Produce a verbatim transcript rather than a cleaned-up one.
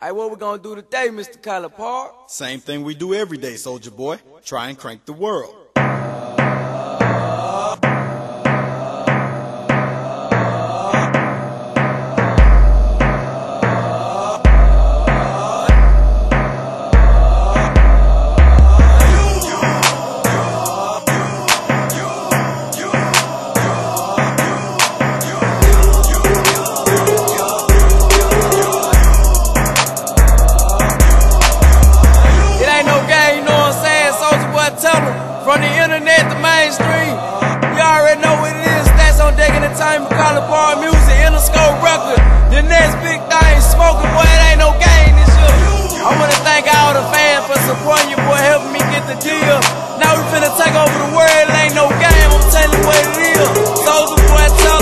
Hey, what we gonna do today, Mister Collar Park? Same thing we do every day, soldier boy. Try and crank the world. From the internet to mainstream, you already know what it is. Stats on deck entertainment, Collar Park music, Interscope record. The next big thing, smoking, boy, it ain't no game this year. I wanna thank all the fans for supporting you, boy, helping me get the deal. Now we finna take over the world, it ain't no game, I'm telling you what it is. Soldier boy,